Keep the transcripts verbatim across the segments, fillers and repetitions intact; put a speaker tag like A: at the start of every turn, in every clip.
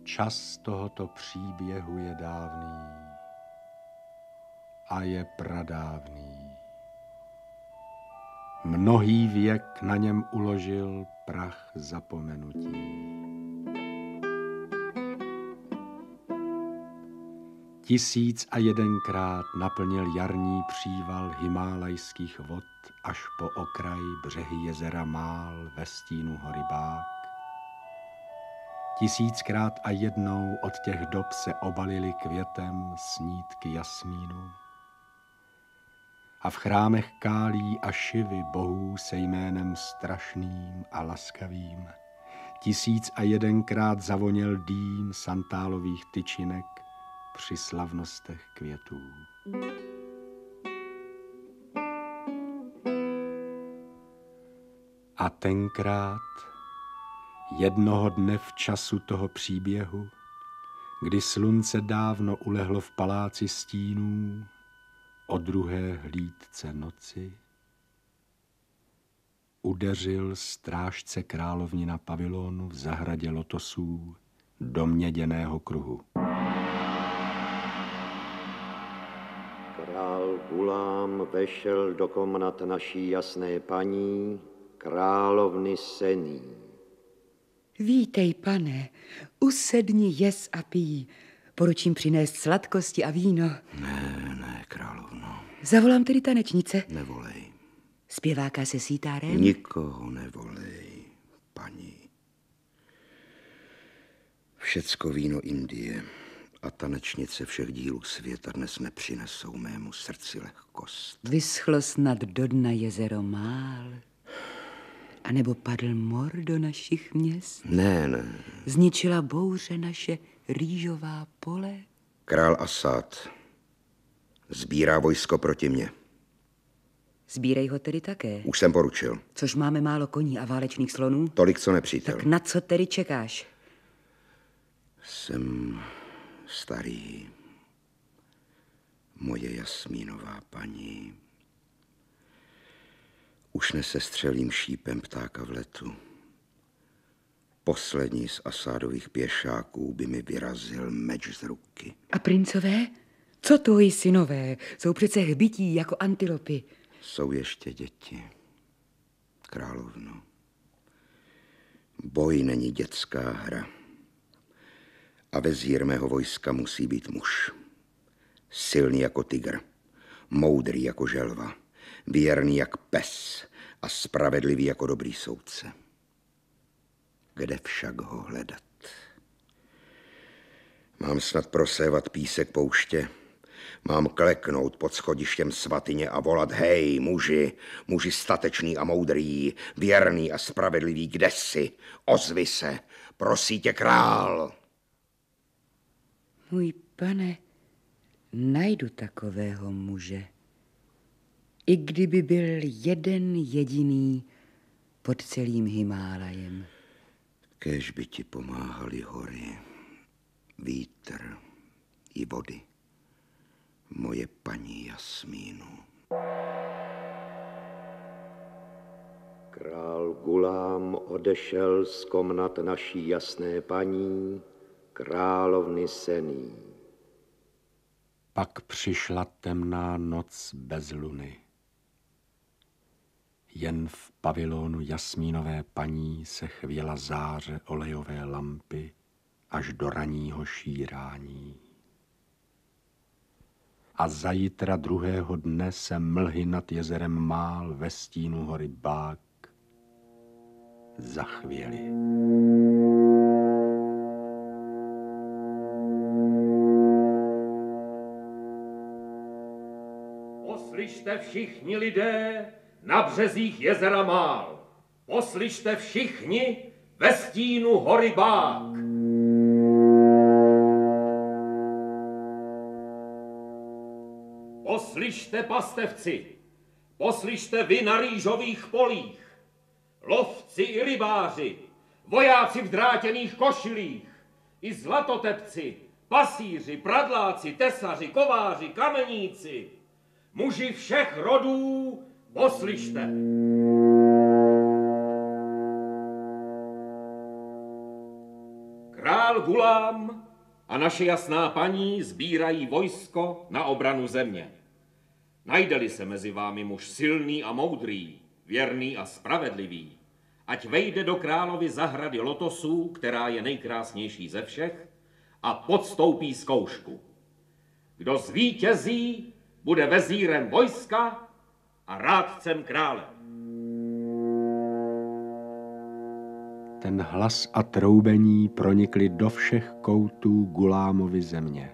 A: Čas tohoto příběhu je dávný a je pradávný. Mnohý věk na něm uložil prach zapomenutí. Tisíc a jedenkrát naplnil jarní příval himálajských vod až po okraj břehy jezera Mál ve stínu hory Bák. Tisíckrát a jednou od těch dob se obalily květem snítky jasmínu. A v chrámech Kálí a Šivy bohů se jménem strašným a laskavým tisíc a jedenkrát zavoněl dým santálových tyčinek při slavnostech květů. A tenkrát, jednoho dne v času toho příběhu, kdy slunce dávno ulehlo v paláci stínů, o druhé hlídce noci, udeřil strážce královnina pavilonu v zahradě lotosů do měděného kruhu.
B: Král Gulám vešel do komnat naší jasné paní, královny Sení.
C: Vítej, pane, usedni, jes a pij. Poručím přinést sladkosti a víno.
D: Ne, ne, královno.
C: Zavolám tedy tanečnice.
D: Nevolej.
C: Zpěváka se sítárem?
D: Nikoho nevolej, paní. Všecko víno Indie a tanečnice všech dílů světa dnes nepřinesou mému srdci lehkost.
C: Vyschlo snad do dna jezero Mál? A nebo padl mor do našich měst?
D: Ne, ne.
C: Zničila bouře naše rýžová pole?
D: Král Asad sbírá vojsko proti mně.
C: Sbírej ho tedy také.
D: Už jsem poručil.
C: Což máme málo koní a válečných slonů?
D: Tolik, co nepřítel.
C: Tak na co tedy čekáš?
D: Jsem starý. Moje jasmínová paní. Už nesestřelím šípem ptáka v letu. Poslední z Asádových pěšáků by mi vyrazil meč z ruky.
C: A princové? Co tvoji synové? Jsou přece hbití jako antilopy.
D: Jsou ještě děti, královno. Boj není dětská hra. A vezír mého vojska musí být muž. Silný jako tygr, moudrý jako želva, věrný jak pes a spravedlivý jako dobrý soudce. Kde však ho hledat? Mám snad prosévat písek pouště? Mám kleknout pod schodištěm svatyně a volat: hej, muži, muži statečný a moudrý, věrný a spravedlivý, kde jsi? Ozvi se, prosí tě král.
C: Můj pane, najdu takového muže. I kdyby byl jeden jediný pod celým Himálajem.
D: Kéž by ti pomáhali hory, vítr i vody, moje paní Jasmínu.
B: Král Gulám odešel z komnat naší jasné paní, královny Sení.
A: Pak přišla temná noc bez luny. Jen v pavilonu jasmínové paní se chvěla záře olejové lampy až do ranního šírání. A zajitra druhého dne se mlhy nad jezerem Mál ve stínu hory Bák zachvěly.
E: Poslyšte všichni lidé na březích jezera Mál. Poslyšte všichni ve stínu hory Bák. Poslyšte pastevci, poslyšte vy na rýžových polích, lovci i rybáři, vojáci v drátěných košilích, i zlatotepci, pasíři, pradláci, tesaři, kováři, kameníci, muži všech rodů, poslyšte. Král král Gulám a naše jasná paní sbírají vojsko na obranu země. Najde-li se mezi vámi muž silný a moudrý, věrný a spravedlivý, ať vejde do královy zahrady lotosů, která je nejkrásnější ze všech, a podstoupí zkoušku. Kdo zvítězí, bude vezírem vojska a rádcem krále.
A: Ten hlas a troubení pronikly do všech koutů Gulámovy země.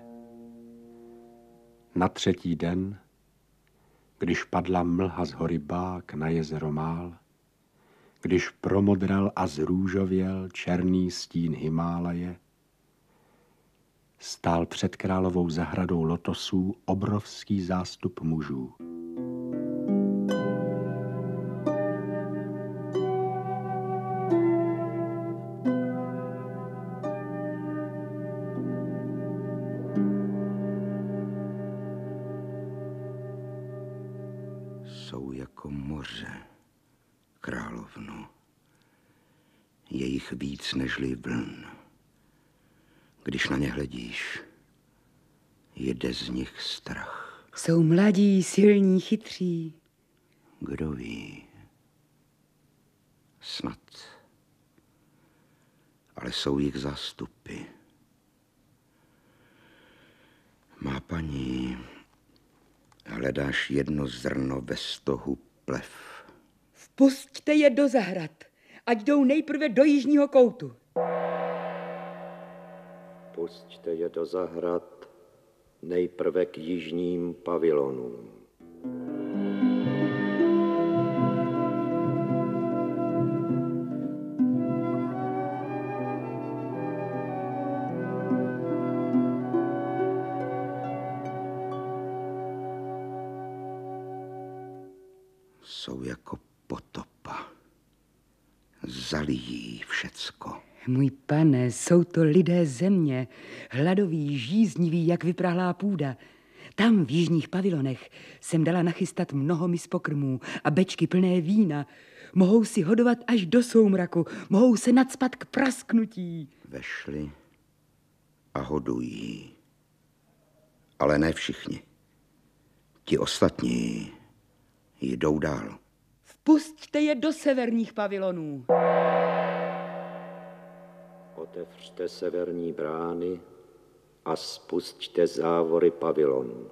A: Na třetí den, když padla mlha z hory Bák na jezero Mál, když promodral a zrůžověl černý stín Himálaje, stál před královou zahradou lotosů obrovský zástup mužů.
D: Jsou jako moře, královno. Je jich víc nežli vln. Když na ně hledíš, jede z nich strach.
C: Jsou mladí, silní, chytří.
D: Kdo ví? Snad. Ale jsou jich zástupy. Má paní, hledáš jedno zrno ve stohu plev.
C: Vpusťte je do zahrad, ať jdou nejprve do jižního koutu.
B: Pusťte je do zahrad, nejprve k jižním pavilonům.
D: Jsou jako potopa. Zalijí všecko.
C: Můj pane, jsou to lidé země, hladoví, žízniví, jak vyprahlá půda. Tam v jižních pavilonech jsem dala nachystat mnoho mis pokrmů a bečky plné vína. Mohou si hodovat až do soumraku, mohou se nacpat k prasknutí.
D: Vešli a hodují. Ale ne všichni. Ti ostatní jdou dál.
C: Vpusťte je do severních pavilonů.
B: Otevřte severní brány a spusťte závory pavilonů.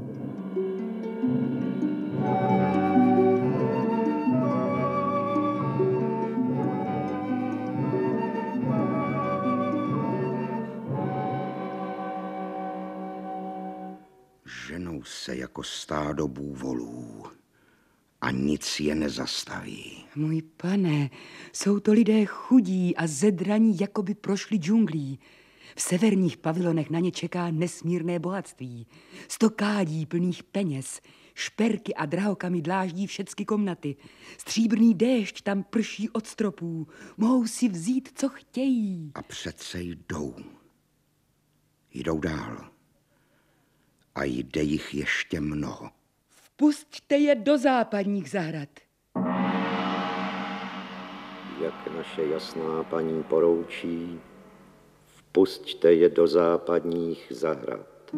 D: Ženou se jako stádo bůvolů a nic je nezastaví.
C: Můj pane, jsou to lidé chudí a zedraní, jako by prošli džunglí. V severních pavilonech na ně čeká nesmírné bohatství. Sto kádí plných peněz, šperky a drahokamy dláždí všecky komnaty. Stříbrný déšť tam prší od stropů. Mohou si vzít, co chtějí.
D: A přece jdou. Jdou dál. A jde jich ještě mnoho.
C: Vpusťte je do západních zahrad.
B: Jak naše jasná paní poroučí, vpusťte je do západních zahrad.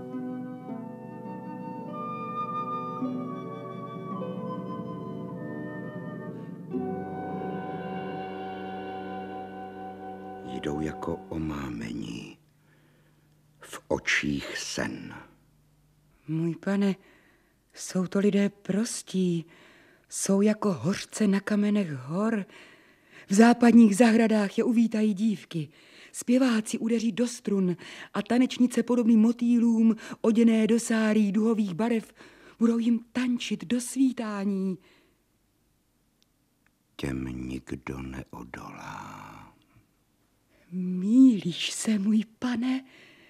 D: Jdou jako omámení, v očích sen.
C: Můj pane, jsou to lidé prostí, jsou jako hořce na kamenech hor. V západních zahradách je uvítají dívky. Zpěváci udeří do strun a tanečnice podobný motýlům, oděné do sárí duhových barev, budou jim tančit do svítání.
D: Těm nikdo neodolá.
C: Mýlíš se, můj pane?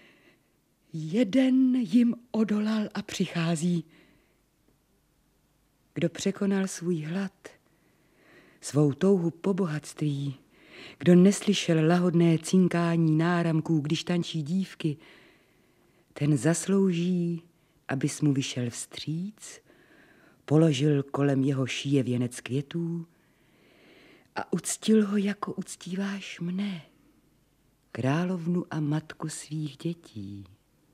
C: Jeden jim odolal a přichází. Kdo překonal svůj hlad, svou touhu po bohatství, kdo neslyšel lahodné cinkání náramků, když tančí dívky, ten zaslouží, abys mu vyšel vstříc, položil kolem jeho šíje věnec květů a uctil ho, jako uctíváš mne. královnu a matku svých dětí.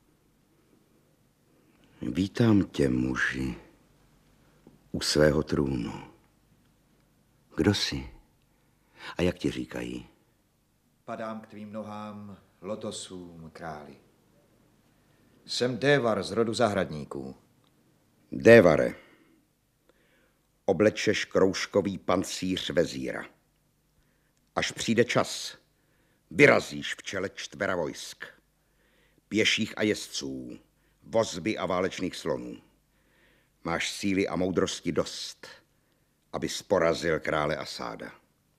D: Vítám tě, muži, u svého trůnu. Kdo jsi? A jak ti říkají?
F: Padám k tvým nohám, lotosům králi. Jsem Dévar z rodu zahradníků.
D: Dévare, oblečeš kroužkový pancíř vezíra. Až přijde čas, vyrazíš v čele čtvera vojsk. Pěších a jezdců, vozby a válečných slonů. Máš síly a moudrosti dost, abys porazil krále Asáda.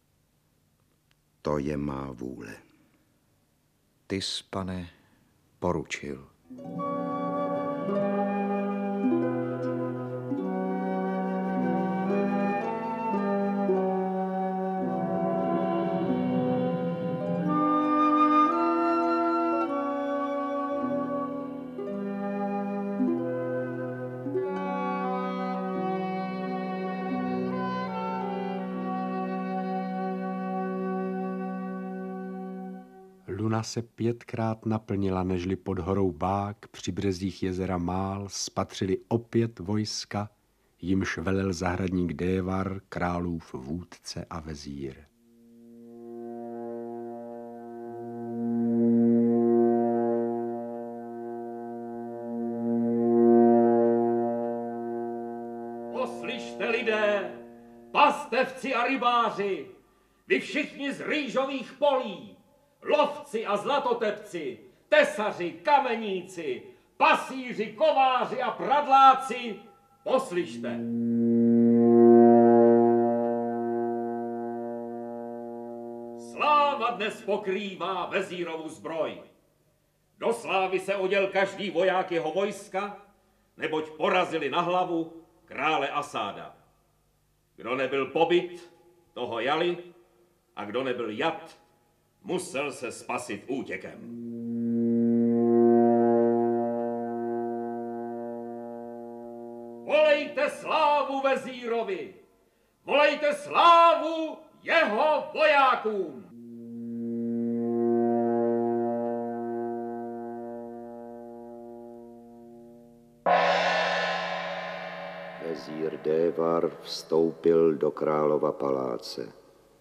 D: To je má vůle.
F: Ty jsi, pane, poručil.
A: Luna se pětkrát naplnila, nežli pod horou Bák při březích jezera Mál spatřili opět vojska, jimž velel zahradník Dévar, králův vůdce a vezír.
E: Poslyšte, lidé, pastevci a rybáři, vy všichni z rýžových polí, lovci a zlatotepci, tesaři, kameníci, pasíři, kováři a pradláci, poslyšte. Sláva dnes pokrývá vezírovu zbroj. Do slávy se oděl každý voják jeho vojska, neboť porazili na hlavu krále Asáda. Kdo nebyl pobyt, toho jali, a kdo nebyl jat, musel se spasit útěkem. Volejte slávu vezírovi! Volejte slávu jeho vojákům!
B: Vezír Dévar vstoupil do králova paláce.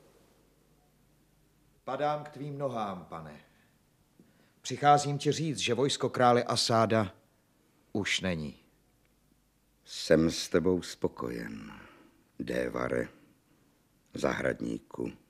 F: Padám k tvým nohám, pane. Přicházím ti říct, že vojsko krále Asáda už není.
D: Jsem s tebou spokojen, Dévare, zahradníku.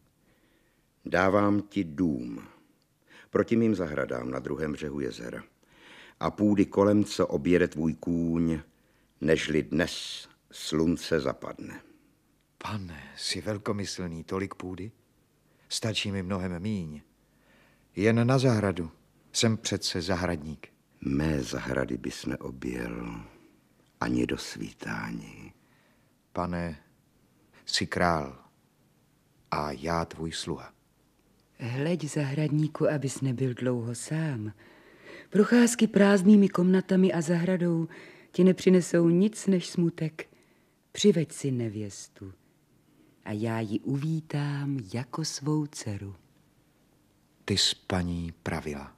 D: Dávám ti dům proti mým zahradám na druhém břehu jezera a půdy kolem, co objede tvůj kůň, nežli dnes slunce zapadne.
F: Pane, jsi velkomyslný, tolik půdy? Stačí mi mnohem míň. Jen na zahradu. Jsem přece zahradník.
D: Mé zahrady bys neobjel ani do svítání.
F: Pane, jsi král a já tvůj sluha.
C: Hleď, zahradníku, abys nebyl dlouho sám. Procházky prázdnými komnatami a zahradou ti nepřinesou nic než smutek. Přiveď si nevěstu a já ji uvítám jako svou dceru.
F: Ty jsi paní pravila.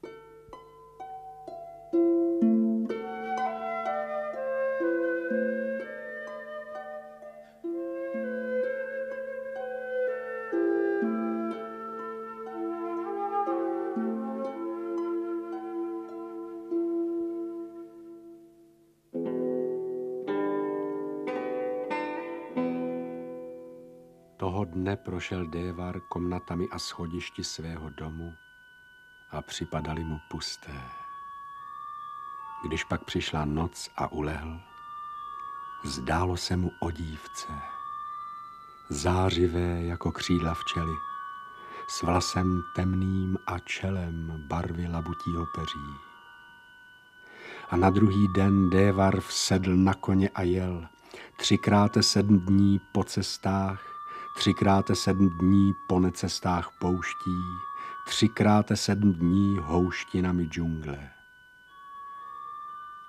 A: Toho dne prošel Dévar komnatami a schodišti svého domu a připadali mu pusté. Když pak přišla noc a ulehl, zdálo se mu o dívce, zářivé jako křídla včely, s vlasem temným a čelem barvy labutího peří. A na druhý den Dévar vsedl na koně a jel, třikrát sedm dní po cestách, třikrát sedm dní po necestách pouští, třikrát sedm dní houštinami džungle.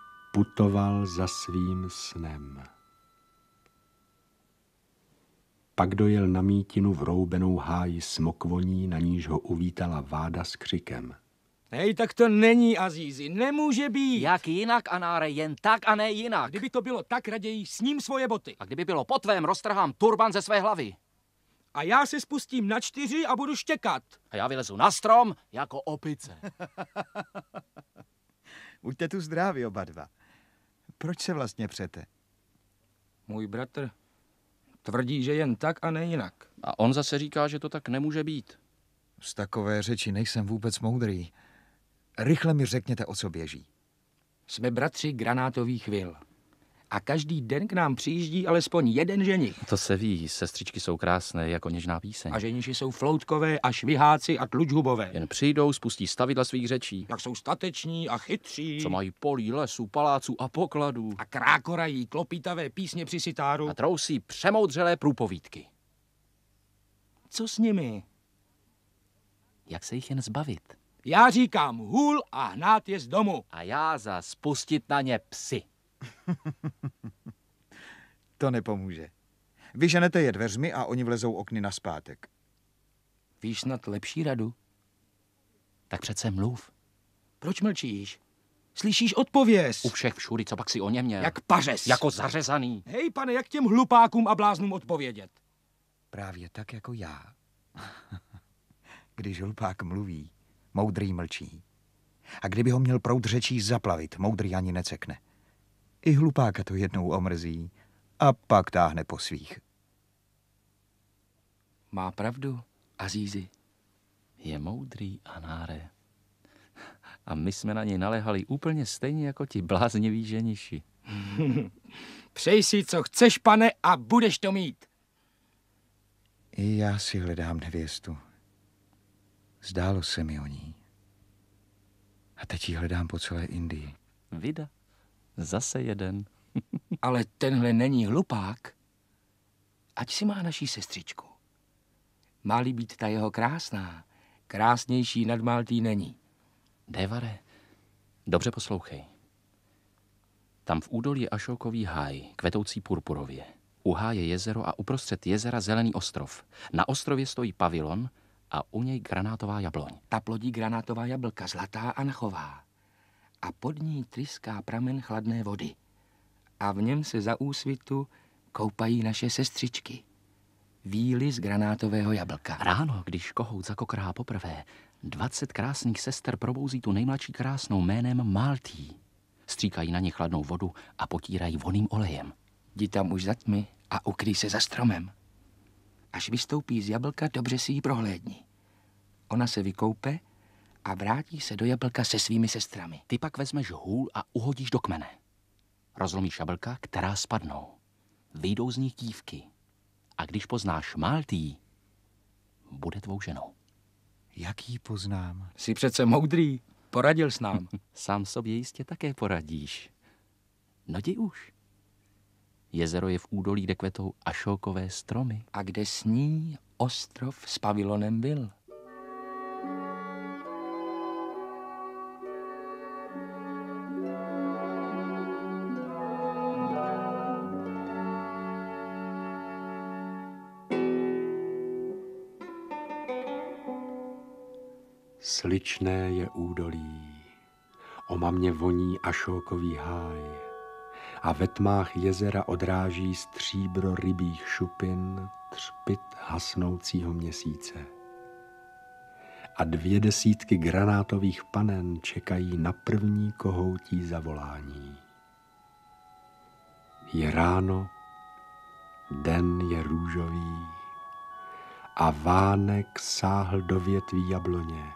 A: Putoval za svým snem. Pak dojel na mítinu vroubenou háji smokvoní, na níž ho uvítala Váda s křikem.
G: Hej, tak to není, Azízi, nemůže být.
H: Jak jinak, Anáre, jen tak a ne jinak.
G: Kdyby to bylo tak, raději s ním svoje boty.
H: A kdyby bylo po tvém, roztrhám turban ze své hlavy.
G: A já se spustím na čtyři a budu štěkat.
H: A já vylezu na strom jako opice.
F: Buďte tu zdraví oba dva. Proč se vlastně přete?
G: Můj bratr tvrdí, že jen tak a ne jinak.
H: A on zase říká, že to tak nemůže být.
F: Z takové řeči nejsem vůbec moudrý. Rychle mi řekněte, o co běží.
G: Jsme bratři granátových vil. A každý den k nám přijíždí alespoň jeden ženich.
H: To se ví, sestřičky jsou krásné jako něžná píseň.
G: A ženiši jsou floutkové a šviháci a tlučhubové.
H: Jen přijdou, spustí stavidla svých řečí.
G: Jak jsou stateční a chytří.
H: Co mají polí, lesů, paláců a pokladů.
G: A krákorají klopítavé písně při sitáru.
H: A trousí přemoudřelé průpovídky.
G: Co s nimi?
H: Jak se jich jen zbavit?
G: Já říkám hůl a hnát je z domu.
H: A já za spustit na ně psy.
F: To nepomůže. Vyženete je dveřmi a oni vlezou okny nazpátek.
G: Víš snad lepší radu?
H: Tak přece mluv.
G: Proč mlčíš? Slyšíš odpověz?
H: U všech všudy, co pak si o něm měl.
G: Jak pařez.
H: Jako zařezaný.
G: Hej, pane, jak těm hlupákům a bláznům odpovědět?
F: Právě tak jako já. Když hlupák mluví, moudrý mlčí. A kdyby ho měl proud řečí zaplavit, moudrý ani necekne. I hlupáka to jednou omrzí a pak táhne po svých.
G: Má pravdu, Azízi.
H: Je moudrý, Anáre. A my jsme na něj naléhali úplně stejně jako ti blázniví ženiši.
G: Přej si, co chceš, pane, a budeš to mít.
F: I já si hledám nevěstu. Zdálo se mi o ní. A teď ji hledám po celé Indii.
H: Vida, zase jeden.
G: Ale tenhle není hlupák. Ať si má naší sestřičku. Má-li být ta jeho krásná, krásnější nad Maltý není.
H: Dévare, dobře poslouchej. Tam v údolí je Ašókový háj, kvetoucí purpurově. U háje jezero a uprostřed jezera zelený ostrov. Na ostrově stojí pavilon a u něj granátová jabloň.
G: Ta plodí granátová jablka, zlatá a nachová. A pod ní tryská pramen chladné vody. A v něm se za úsvitu koupají naše sestřičky. Víly z granátového jablka.
H: Ráno, když kohout zakokrá poprvé, dvacet krásných sester probouzí tu nejmladší krásnou jménem Maltý. Stříkají na ně chladnou vodu a potírají vonným olejem.
G: Jdi tam už za tmy a ukryj se za stromem. Až vystoupí z jablka, dobře si ji prohlédni. Ona se vykoupe a vrátí se do jablka se svými sestrami.
H: Ty pak vezmeš hůl a uhodíš do kmene. Rozlomíš jablka, která spadnou. Vyjdou z nich dívky. A když poznáš Maltý, bude tvou ženou.
F: Jak ji poznám?
G: Jsi přece moudrý, poradil s nám.
H: Sám sobě jistě také poradíš. No jdi už. Jezero je v údolí, kde kvetou ašókové stromy.
G: A kde sní ostrov s pavilonem byl.
A: Sličné je údolí, omamně voní Ašókový háj a ve tmách jezera odráží stříbro rybích šupin třpyt hasnoucího měsíce. A dvě desítky granátových panen čekají na první kohoutí zavolání. Je ráno, den je růžový a vánek sáhl do větví jabloně.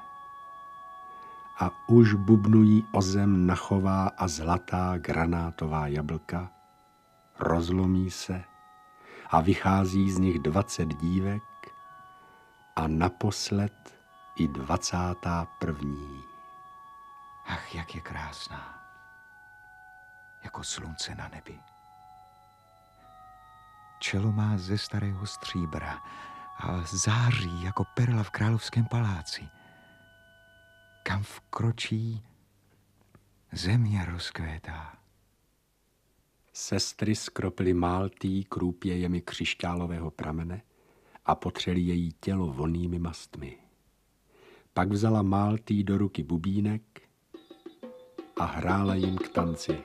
A: A už bubnují o zem nachová a zlatá granátová jablka, rozlomí se a vychází z nich dvacet dívek a naposled i dvacátá první.
F: Ach, jak je krásná. Jako slunce na nebi. Čelo má ze starého stříbra a září jako perla v královském paláci. Kam vkročí, země rozkvétá.
A: Sestry skropily Maltý krůpějemi křišťálového pramene a potřeli její tělo vonnými mastmi. Pak vzala Maltý do ruky bubínek a hrála jim k tanci.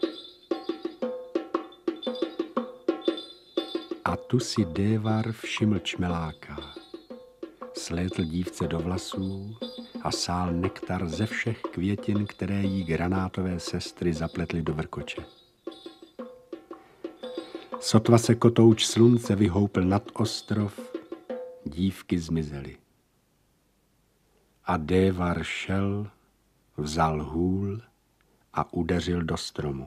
A: A tu si Dévar všiml čmeláka. Slétl dívce do vlasů a sál nektar ze všech květin, které jí granátové sestry zapletly do vrkoče. Sotva se kotouč slunce vyhoupl nad ostrov, dívky zmizely. A Dévar šel, vzal hůl a udeřil do stromu.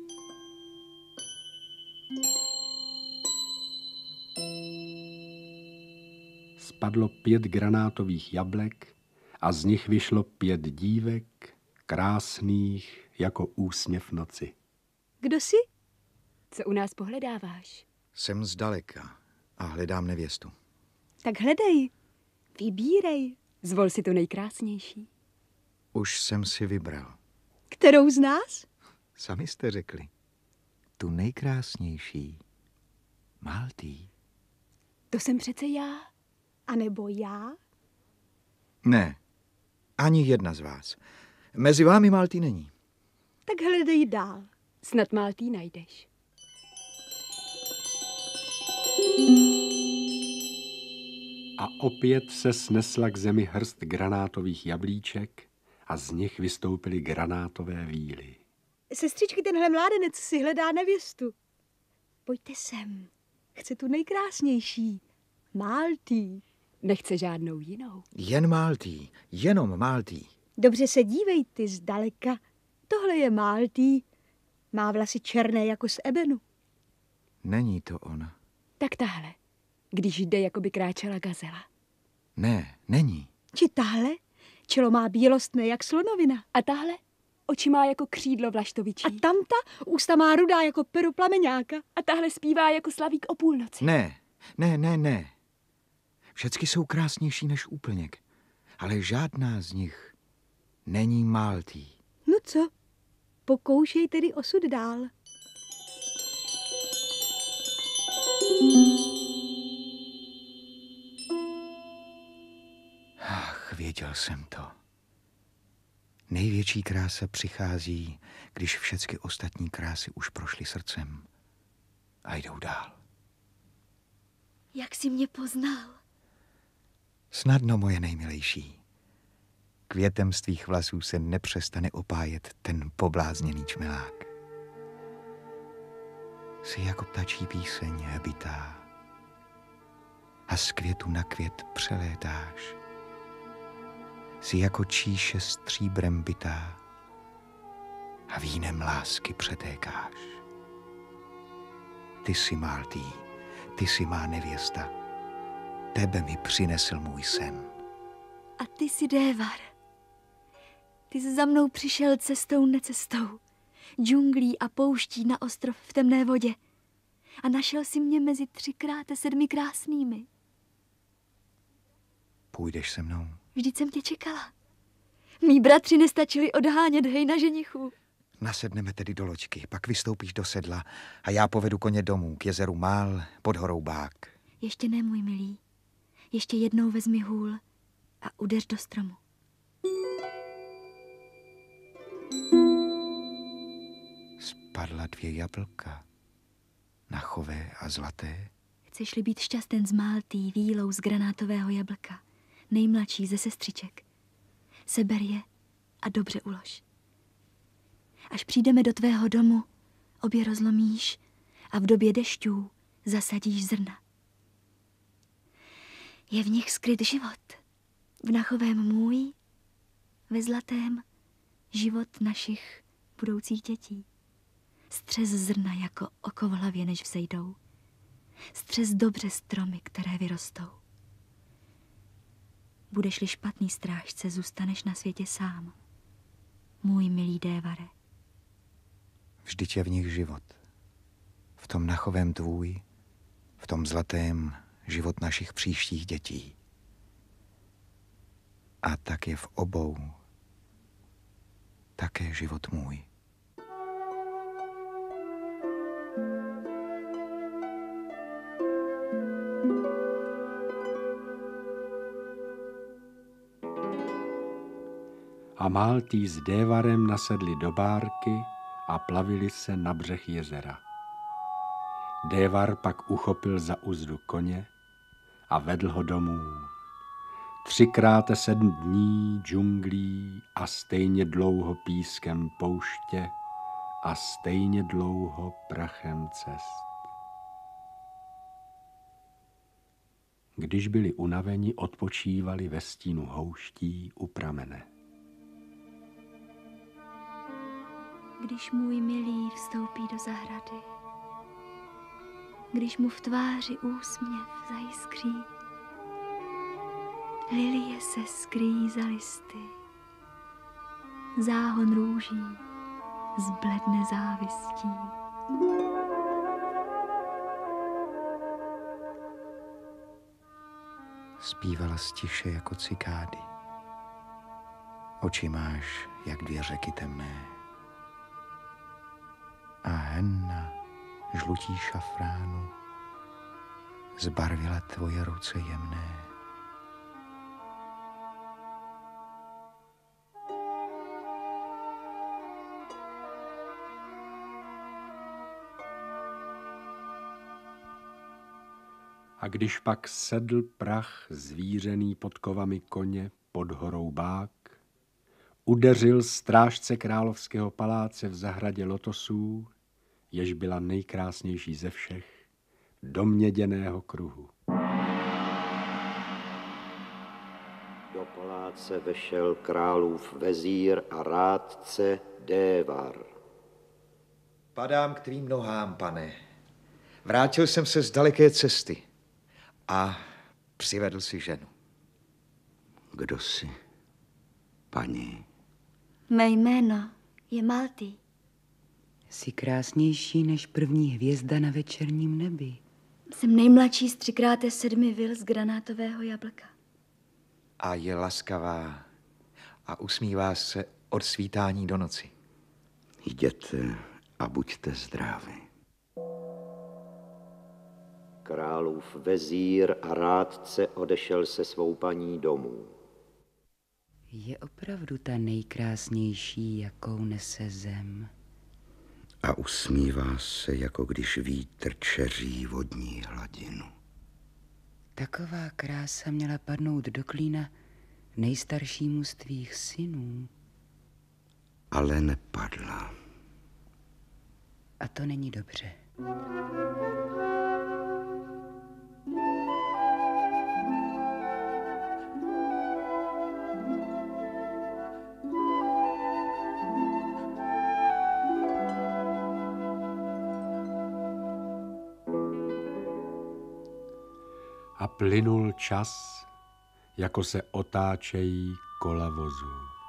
A: Spadlo pět granátových jablek a z nich vyšlo pět dívek, krásných jako úsměv noci.
I: Kdo jsi?
J: Co u nás pohledáváš?
F: Jsem zdaleka a hledám nevěstu.
I: Tak hledej, vybírej.
J: Zvol si tu nejkrásnější.
F: Už jsem si vybral.
I: Kterou z nás?
F: Sami jste řekli. Tu nejkrásnější. Maltý.
J: To jsem přece já.
I: A nebo já?
F: Ne, ani jedna z vás. Mezi vámi Maltý není.
I: Tak hledej dál.
J: Snad Maltý najdeš.
A: A opět se snesla k zemi hrst granátových jablíček a z nich vystoupily granátové víly.
I: Sestřičky, tenhle mládenec si hledá nevěstu. Pojďte sem. Chce tu nejkrásnější. Maltý.
J: Nechce žádnou jinou.
F: Jen Maltý, jenom Maltý.
I: Dobře se dívej ty zdaleka. Tohle je Maltý. Má vlasy černé jako z ebenu.
F: Není to ona.
J: Tak tahle, když jde, jako by kráčela gazela.
F: Ne, není.
I: Či tahle? Čelo má bílostné jak slonovina.
J: A tahle? Oči má jako křídlo vlaštovičí.
I: A tamta ústa má rudá jako peru plameňáka.
J: A tahle zpívá jako slavík o půlnoci.
F: Ne, ne, ne, ne. Všecky jsou krásnější než úplněk, ale žádná z nich není Maltý.
I: No co? Pokoušej tedy osud dál.
F: Ach, věděl jsem to. Největší krása přichází, když všechny ostatní krásy už prošly srdcem a jdou dál.
I: Jak jsi mě poznal?
F: Snadno, moje nejmilejší. Květem z tvých vlasů se nepřestane opájet ten poblázněný čmelák. Jsi jako ptačí píseň hebitá a z květu na květ přelétáš. Jsi jako číše stříbrem bitá a vínem lásky přetékáš. Ty jsi Maltý, ty jsi má nevěsta. Tebe mi přinesl můj sen.
I: A ty jsi Dévar. Ty jsi za mnou přišel cestou necestou, džunglí a pouští na ostrov v temné vodě a našel si mě mezi třikrát sedmi krásnými.
F: Půjdeš se mnou?
I: Vždyť jsem tě čekala. Mí bratři nestačili odhánět hejna ženichů.
F: Nasedneme tedy do loďky, pak vystoupíš do sedla a já povedu koně domů k jezeru Mál pod horou Bák.
I: Ještě ne, můj milý. Ještě jednou vezmi hůl a udeř do stromu.
F: Spadla dvě jablka, nachové a zlaté.
I: Chceš-li být šťasten z Maltý vílou z granátového jablka, nejmladší ze sestřiček, seber je a dobře ulož. Až přijdeme do tvého domu, obě rozlomíš a v době dešťů zasadíš zrna. Je v nich skryt život. V nachovém můj, ve zlatém život našich budoucích dětí. Střez zrna jako oko v hlavě, než vzejdou. Střez dobře stromy, které vyrostou. Budeš-li špatný strážce, zůstaneš na světě sám. Můj milý Dévare.
F: Vždyť je v nich život. V tom nachovém tvůj, v tom zlatém život našich příštích dětí. A tak je v obou také život můj.
A: Maltý s Dévarem nasedli do bárky a plavili se na břeh jezera. Dévar pak uchopil za uzdu koně a vedl ho domů. Třikrát sedm dní džunglí a stejně dlouho pískem pouště a stejně dlouho prachem cest. Když byli unaveni, odpočívali ve stínu houští u pramene.
I: Když můj milý vstoupí do zahrady, když mu v tváři úsměv zajiskří, lilie se skrýjí za listy, záhon růží zbledne závistí.
F: Zpívala stiše jako cikády. Oči máš, jak dvě řeky temné. A henna, žlutí šafránu, zbarvila tvoje ruce jemné.
A: A když pak sedl prach zvířený pod kovami koně pod horou Bák, udeřil strážce královského paláce v zahradě lotosů, jež byla nejkrásnější ze všech, do měděného kruhu.
B: Do paláce vešel králův vezír a rádce Dévar.
F: Padám k tvým nohám, pane. Vrátil jsem se z daleké cesty a přivedl si ženu.
D: Kdo jsi, paní?
I: Mé jméno je Maltý.
C: Jsi krásnější než první hvězda na večerním nebi.
I: Jsem nejmladší z třikráté sedmi vil z granátového jablka.
F: A je laskavá a usmívá se od svítání do noci.
D: Jděte a buďte zdraví.
B: Králův vezír a rádce odešel se svou paní domů.
C: Je opravdu ta nejkrásnější, jakou nese zem.
D: A usmívá se, jako když vítr čeří vodní hladinu.
C: Taková krása měla padnout do klína nejstaršímu z tvých synů.
D: Ale nepadla.
C: A to není dobře.
A: A plynul čas, jako se otáčejí kola vozu.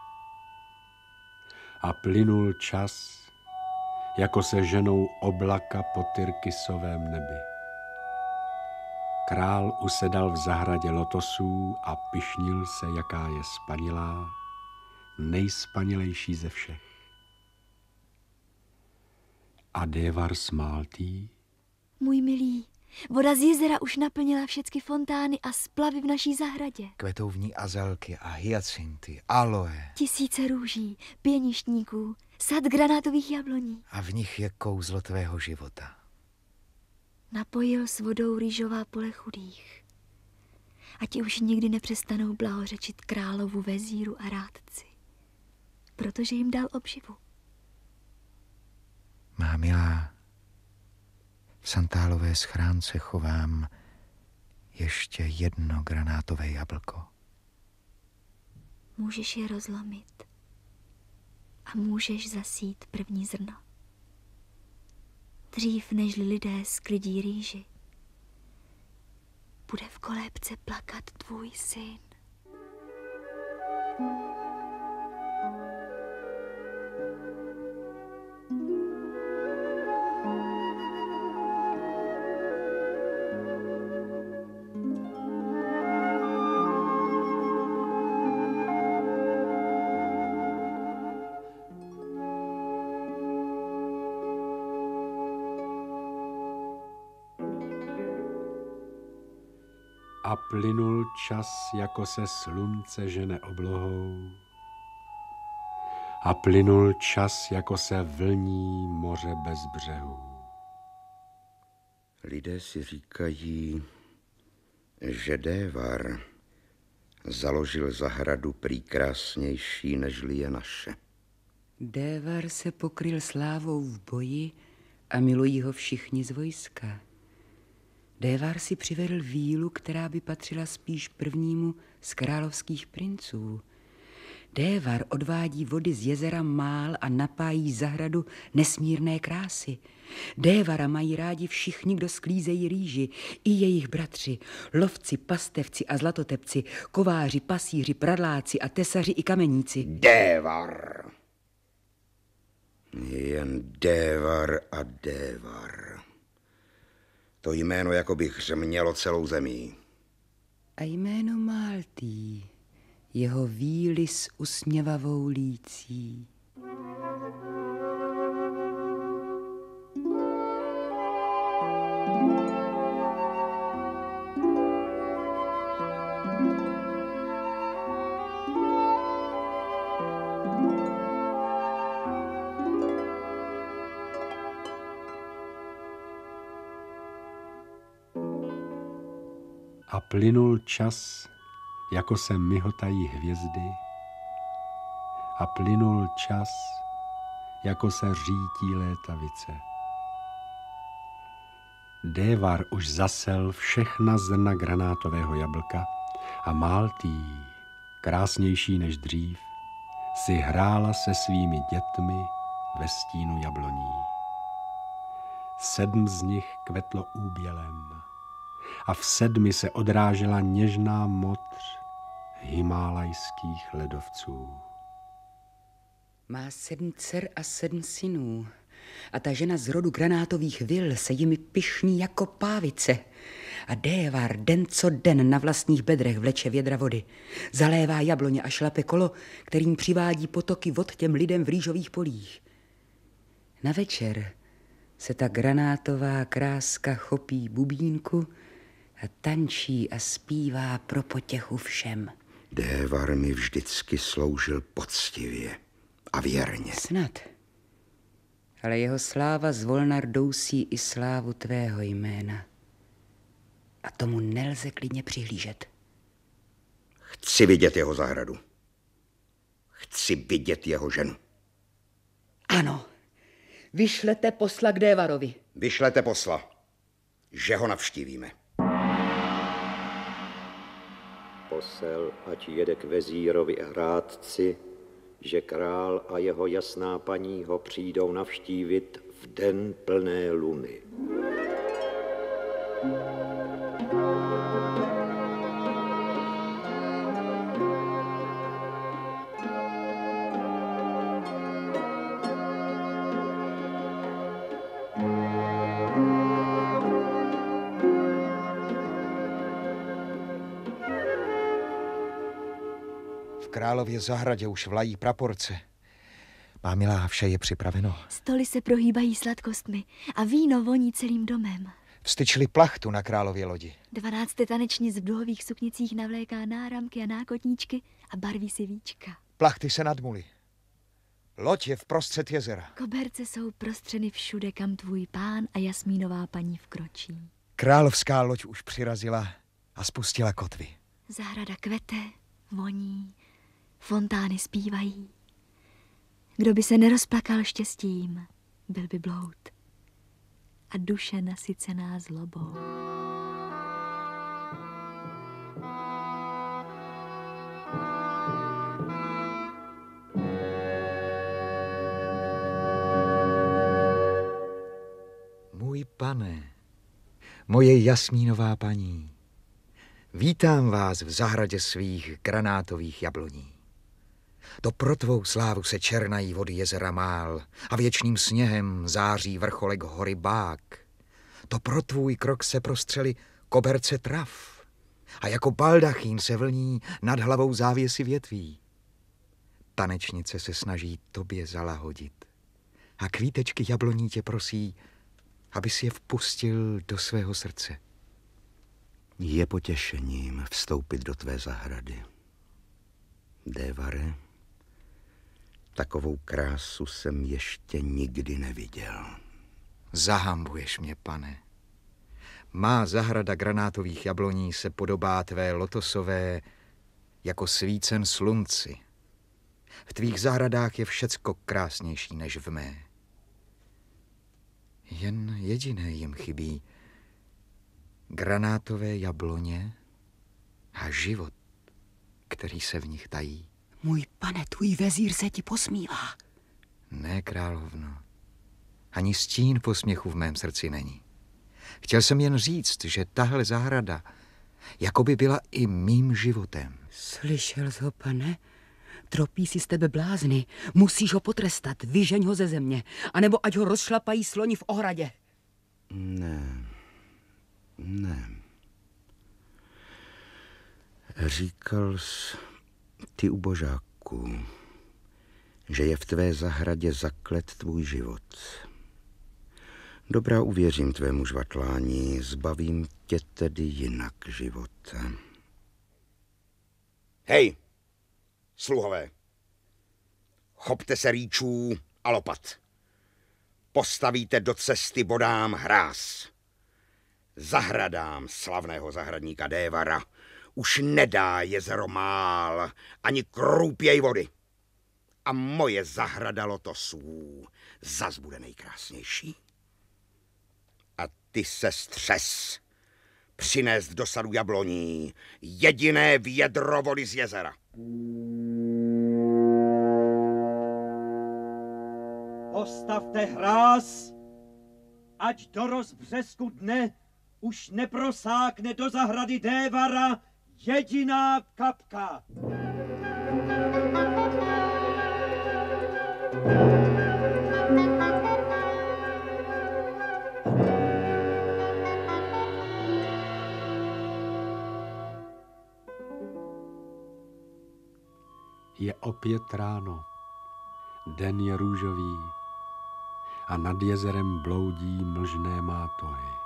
A: A plynul čas, jako se ženou oblaka po tyrkysovém nebi. Král usedal v zahradě lotosů a pyšnil se, jaká je spanilá, nejspanilejší ze všech. A Dévar s Maltý?
I: Můj milý, voda z jezera už naplnila všechny fontány a splavy v naší zahradě.
F: Kvetou v ní azelky a hyacinty, aloe.
I: Tisíce růží, pěništníků, sad granátových jabloní.
F: A v nich je kouzlo tvého života.
I: Napojil s vodou rýžová pole chudých. A ti už nikdy nepřestanou blahořečit královu vezíru a rádci, protože jim dal obživu.
F: Má milá, v santálové schránce chovám ještě jedno granátové jablko.
I: Můžeš je rozlomit a můžeš zasít první zrno. Dřív, než lidé sklidí rýži, bude v kolébce plakat tvůj syn.
A: A plynul čas, jako se slunce žene oblohou. A plynul čas, jako se vlní moře bez břehu.
D: Lidé si říkají, že Dévar založil zahradu prý krásnější, nežli je naše.
C: Dévar se pokryl slávou v boji a milují ho všichni z vojska. Dévar si přivedl vílu, která by patřila spíš prvnímu z královských princů. Dévar odvádí vody z jezera Mál a napájí zahradu nesmírné krásy. Dévara mají rádi všichni, kdo sklízejí rýži, i jejich bratři, lovci, pastevci a zlatotepci, kováři, pasíři, pradláci a tesaři i kameníci.
D: Dévar. Jen Dévar a Dévar. To jméno jako bych hřmělo celou zemí.
C: A jméno Máltý, jeho víly s usměvavou lící.
A: A plynul čas, jako se myhotají hvězdy, a plynul čas, jako se řítí létavice. Dévar už zasel všechna zrna granátového jablka a Máltý, krásnější než dřív, si hrála se svými dětmi ve stínu jabloní. Sedm z nich kvetlo úbělem a v sedmi se odrážela něžná modř himálajských ledovců.
C: Má sedm dcer a sedm synů a ta žena z rodu granátových vil se jimi pyšní jako pávice. A Dévar den co den na vlastních bedrech vleče vědra vody. Zalévá jabloně a šlape kolo, kterým přivádí potoky vod těm lidem v rýžových polích. Na večer se ta granátová kráska chopí bubínku a tančí a zpívá pro potěchu všem.
D: Dévar mi vždycky sloužil poctivě a věrně.
C: Snad. Ale jeho sláva zvolna rdousí i slávu tvého jména. A tomu nelze klidně přihlížet.
D: Chci vidět jeho zahradu. Chci vidět jeho ženu.
C: Ano. Vyšlete posla k Dévarovi.
D: Vyšlete posla, že ho navštívíme.
B: Posel, ať jede k vezírovi hrádci, že král a jeho jasná paní ho přijdou navštívit v den plné luny.
F: V králově zahradě už vlají praporce. Má milá, vše je připraveno.
I: Stoly se prohýbají sladkostmi a víno voní celým domem.
F: Vstyčili plachtu na králově lodi.
I: Dvanácté tanečnic v duhových suknicích navléká náramky a nákotníčky a barví si víčka.
F: Plachty se nadmuly. Loď je vprostřed jezera.
I: Koberce jsou prostřeny všude, kam tvůj pán a jasmínová paní vkročí.
F: Královská loď už přirazila a spustila kotvy.
I: Zahrada kvete, voní, fontány zpívají. Kdo by se nerozplakal štěstím, byl by bloud a duše nasycená zlobou.
F: Můj pane, moje jasmínová paní, vítám vás v zahradě svých granátových jabloní. To pro tvou slávu se černají vody jezera Mál a věčným sněhem září vrcholek hory Bák. To pro tvůj krok se prostřely koberce trav a jako baldachín se vlní nad hlavou závěsy větví. Tanečnice se snaží tobě zalahodit a kvítečky jabloní tě prosí, aby si je vpustil do svého srdce.
D: Je potěšením vstoupit do tvé zahrady. Dévare, Takovou krásu jsem ještě nikdy neviděl.
F: Zahambuješ mě, pane. Má zahrada granátových jabloní se podobá tvé lotosové jako svícen slunci. V tvých zahradách je všecko krásnější než v mé. Jen jediné jim chybí. Granátové jabloně a život, který se v nich tají.
C: Můj pane, tvůj vezír se ti posmívá.
F: Ne, královno. Ani stín posměchu v mém srdci není. Chtěl jsem jen říct, že tahle zahrada jakoby byla i mým životem.
C: Slyšel jsi ho, pane? Tropí si z tebe blázny. Musíš ho potrestat, vyžeň ho ze země, anebo ať ho rozšlapají sloni v ohradě.
D: Ne, ne. Říkal jsi, ty ubožáku, že je v tvé zahradě zaklet tvůj život. Dobrá, uvěřím tvému žvatlání, zbavím tě tedy jinak života. Hej, sluhové, chopte se rýčů a lopat. Postavíte do cesty bodám hráz. Zahradám slavného zahradníka Dévara už nedá jezero mál ani kroupěj vody. A moje zahrada lotosů zas bude nejkrásnější. A ty se střes přinést do sadu jabloní jediné vědro vody z jezera.
K: Postavte hráz, ať do rozbřesku dne už neprosákne do zahrady Dévara jediná kapka.
A: Je opět ráno, den je růžový a nad jezerem bloudí mlžné mátohy.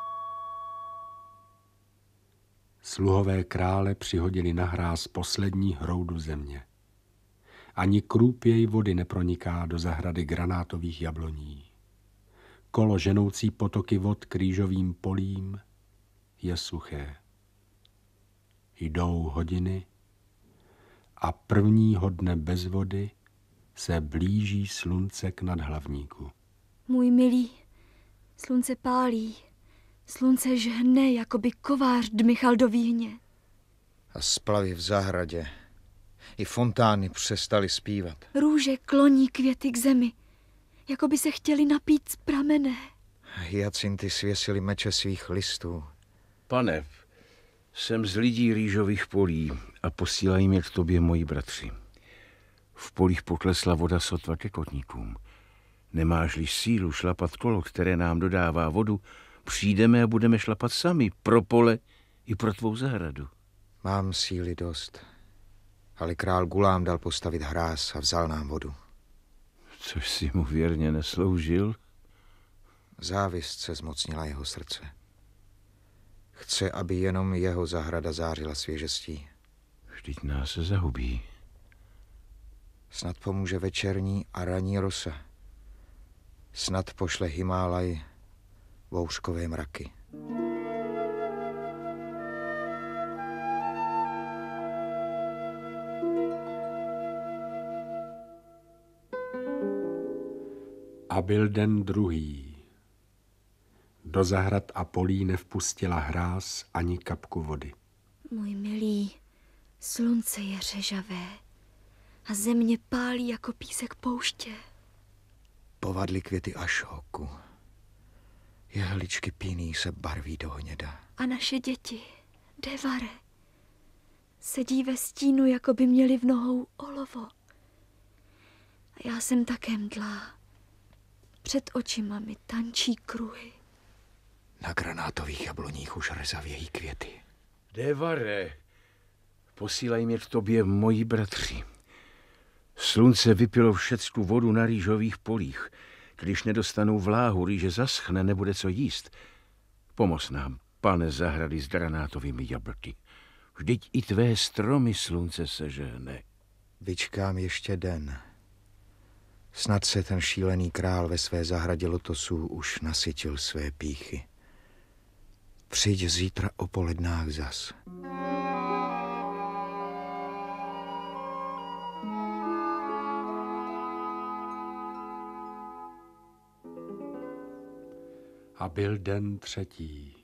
A: Sluhové krále přihodili na hráz poslední hroudu země. Ani krůpěj vody neproniká do zahrady granátových jabloní. Kolo ženoucí potoky vod křížovým polím je suché. Jdou hodiny a prvního dne bez vody se blíží slunce k nadhlavníku.
I: Můj milý, slunce pálí, slunce žhne, jako by kovář dmychal do víhně.
F: A splavy v zahradě i fontány přestaly zpívat.
I: Růže kloní květy k zemi, jako by se chtěli napít z pramene.
F: Hyacinty svěsily meče svých listů.
L: Pane, jsem z lidí rýžových polí a posílají mě k tobě moji bratři. V polích poklesla voda sotva ke kotníkům. Nemáš-li sílu šlapat kolo, které nám dodává vodu, přijdeme a budeme šlapat sami pro pole i pro tvou zahradu.
F: Mám síly dost, ale král Gulám dal postavit hráz a vzal nám vodu.
L: Což si mu věrně nesloužil?
F: Závist se zmocnila jeho srdce. Chce, aby jenom jeho zahrada zářila svěžestí.
L: Vždyť nás se zahubí.
F: Snad pomůže večerní a ranní rosa. Snad pošle Himálaj bouřkové mraky.
A: A byl den druhý. Do zahrad a polí nevpustila hráz ani kapku vody.
I: Můj milý, slunce je řežavé a země pálí jako písek pouště.
F: Povadly květy ašóku. Jehličky píný se barví do hněda.
I: A naše děti, Dévare, sedí ve stínu, jako by měli v nohou olovo. A já jsem také mdlá. Před očima mi tančí kruhy.
F: Na granátových jabloních už rezavějí květy.
L: Dévare, posílají mě k tobě moji bratři. Slunce vypilo všecku vodu na rýžových polích. Když nedostanou vláhu, rýže zaschne, nebude co jíst. Pomoz nám, pane zahrady s granátovými jablky. Vždyť i tvé stromy slunce sežehne.
F: Vyčkám ještě den. Snad se ten šílený král ve své zahradě lotosů už nasytil své pýchy. Přijď zítra o polednách zas.
A: A byl den třetí.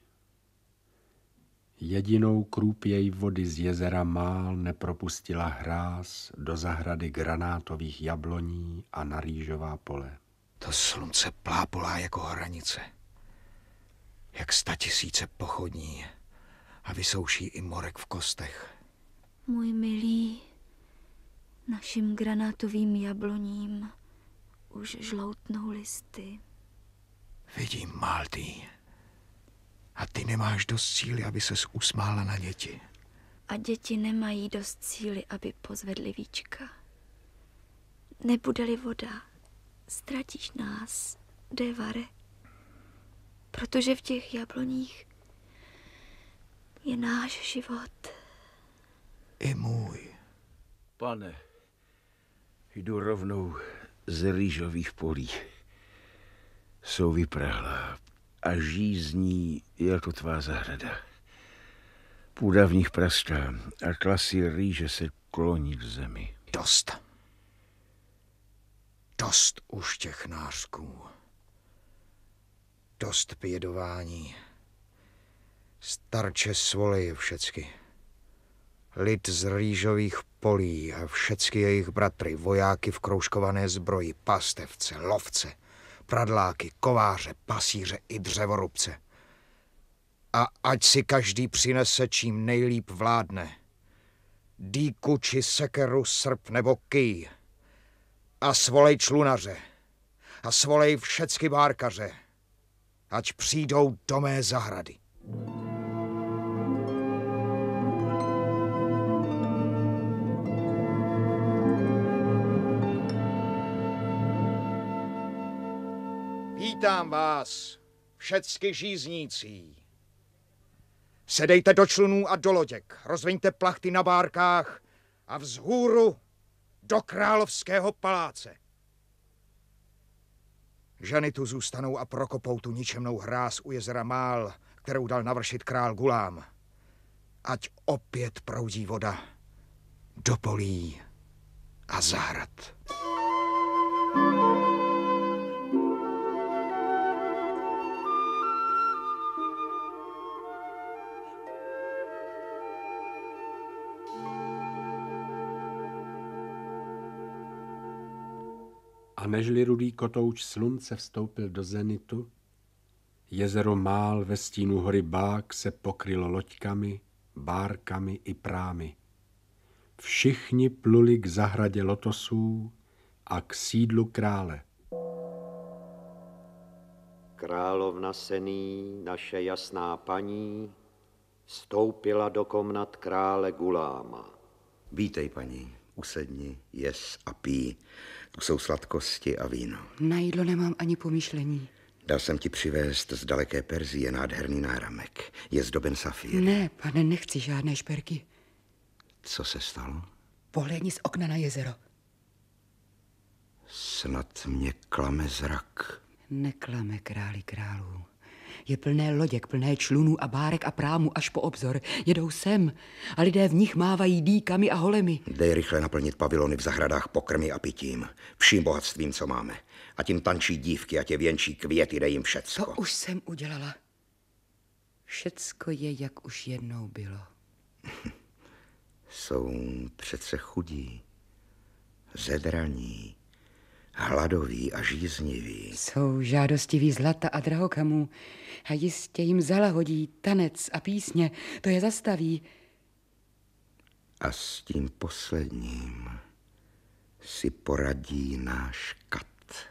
A: Jedinou krůpěj vody z jezera Mál nepropustila hráz do zahrady granátových jabloní a na rýžová pole.
F: To slunce plápolá jako hranice, jak statisíce pochodní a vysouší i morek v kostech.
I: Můj milý, našim granátovým jabloním už žloutnou listy.
F: Vidím, Maltý. A ty nemáš dost síly, aby ses usmála na děti.
I: A děti nemají dost síly, aby pozvedli víčka. Nebude-li voda, ztratíš nás, Dévare. Protože v těch jabloních je náš život.
F: I můj.
L: Pane, jdu rovnou z rýžových polí. Jsou vyprahlá a žízní jako tvá zahrada. Půda v nich prastá a klasy rýže se kloní k zemi.
F: Dost. Dost už těch nářků. Dost pědování. Starče svoleje všecky. Lid z rýžových polí a všecky jejich bratry, vojáky v kroužkované zbroji, pastevce, lovce, pradláky, kováře, pasíře i dřevorubce. A ať si každý přinese, čím nejlíp vládne. Dýku či sekeru, srp nebo kýj. A svolej člunaře. A svolej všecky bárkaře. Ať přijdou do mé zahrady. Vítám vás, všecky žíznící. Sedejte do člunů a do loděk, rozviňte plachty na bárkách a vzhůru do královského paláce. Ženy tu zůstanou a prokopou tu ničemnou hráz u jezera Mál, kterou dal navršit král Gulám. Ať opět proudí voda do polí a zahrad.
A: A nežli rudý kotouč slunce vstoupil do zenitu, jezero Mál ve stínu hory Bák se pokrylo loďkami, bárkami i prámy. Všichni pluli k zahradě lotosů a k sídlu krále.
B: Královna Sený, naše jasná paní, vstoupila do komnat krále Guláma.
D: Vítej, paní, usedni, jes a pí. Tu jsou sladkosti a víno.
C: Na jídlo nemám ani pomyšlení.
D: Dal jsem ti přivést z daleké Perzie nádherný náramek. Je zdoben safíry.
C: Ne, pane, nechci žádné šperky.
D: Co se stalo?
C: Pohlédni z okna na jezero.
D: Snad mě klame zrak.
C: Neklame, králi králů. Je plné loděk, plné člunů a bárek a prámů až po obzor. Jedou sem a lidé v nich mávají dýkami a holemi.
D: Dej rychle naplnit pavilony v zahradách pokrmy a pitím. Vším bohatstvím, co máme. A tím tančí dívky a tě věnčí květy, dej jim všecko.
C: To už jsem udělala. Všecko je, jak už jednou bylo.
D: Jsou přece chudí, zedraní, hladoví a žízniví.
C: Jsou žádostiví zlata a drahokamů a jistě jim zalahodí tanec a písně, to je zastaví.
D: A s tím posledním si poradí náš kat.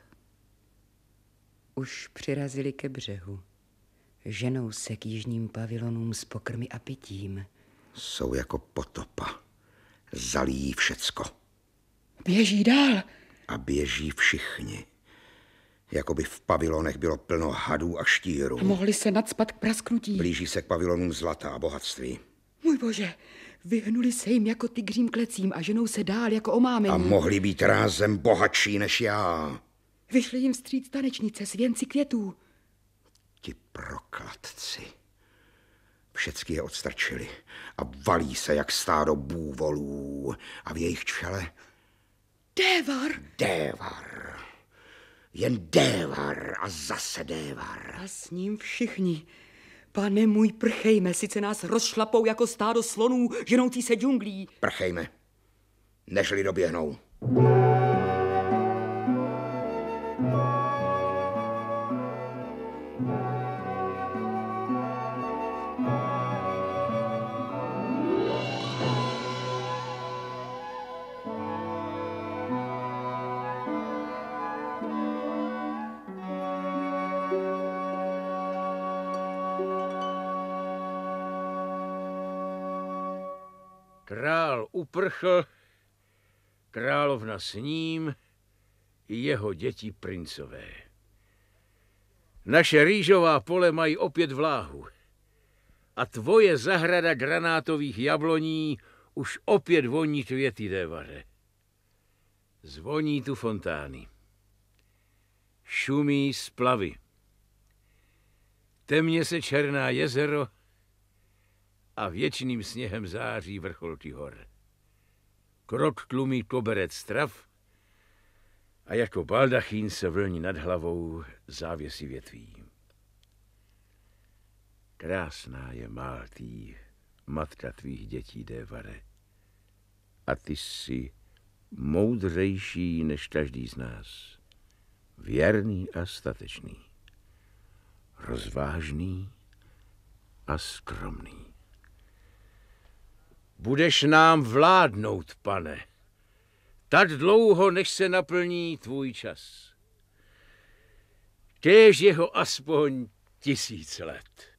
C: Už přirazili ke břehu. Ženou se k jižním pavilonům s pokrmy a pitím.
D: Jsou jako potopa. Zalíjí všecko.
C: Běží dál.
D: A běží všichni. Jakoby v pavilonech bylo plno hadů a štírů.
C: Mohli se nacpat k prasknutí.
D: Blíží se k pavilonům zlata a bohatství.
C: Můj bože, vyhnuli se jim jako tygřím klecím a ženou se dál jako omámení.
D: A mohli být rázem bohatší než já.
C: Vyšly jim vstříc tanečnice s věnci květů.
D: Ti prokladci. Všecky je odstrčili a valí se jak stádo bůvolů a v jejich čele
C: Dévar.
D: Dévar. Jen Dévar a zase Dévar.
C: A s ním všichni. Pane můj, prchejme, sice nás rozšlapou jako stádo slonů, ženoucí se džunglí.
D: Prchejme, nežli doběhnou.
L: Král uprchl, královna s ním i jeho děti princové. Naše rýžová pole mají opět vláhu a tvoje zahrada granátových jabloní už opět voní květy, Dévare. Zvoní tu fontány. Šumí splavy. Temně se černá jezero a věčným sněhem září vrcholky hor. Krok tlumí koberec trav a jako baldachín se vlní nad hlavou závěsy větví. Krásná je Máltý, matka tvých dětí, Dévare. A ty jsi moudřejší než každý z nás. Věrný a statečný. Rozvážný a skromný. Budeš nám vládnout, pane, tak dlouho, než se naplní tvůj čas. Kéž jeho aspoň tisíc let.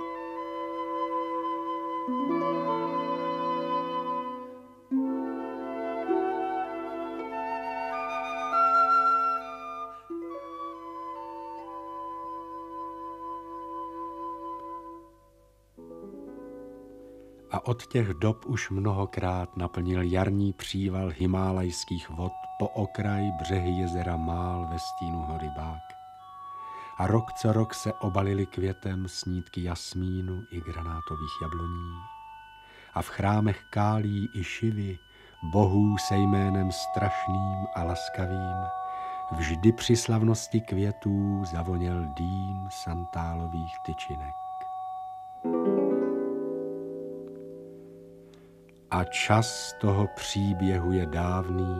A: A od těch dob už mnohokrát naplnil jarní příval himálajských vod po okraj břehy jezera Mál ve stínu hory Bák. A rok co rok se obalili květem snídky jasmínu i granátových jabloní. A v chrámech Kálí i Šivy, bohů se jménem strašným a laskavým, vždy při slavnosti květů zavoněl dým santálových tyčinek. A čas toho příběhu je dávný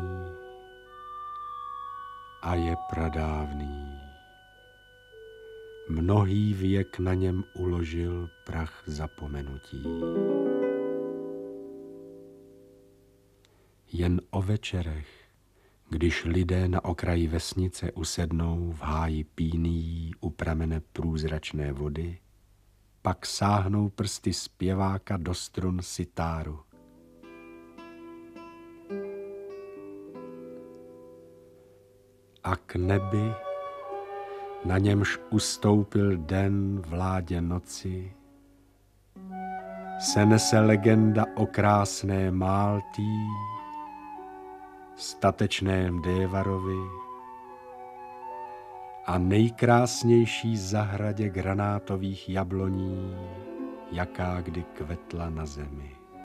A: a je pradávný. Mnohý věk na něm uložil prach zapomenutí. Jen o večerech, když lidé na okraji vesnice usednou v háji pínií u pramene průzračné vody, pak sáhnou prsty zpěváka do strun sitáru. A k nebi, na němž ustoupil den vládě noci, se nese legenda o krásné Máltý, statečném Dévarovi a nejkrásnější zahradě granátových jabloní, jaká kdy kvetla na zemi.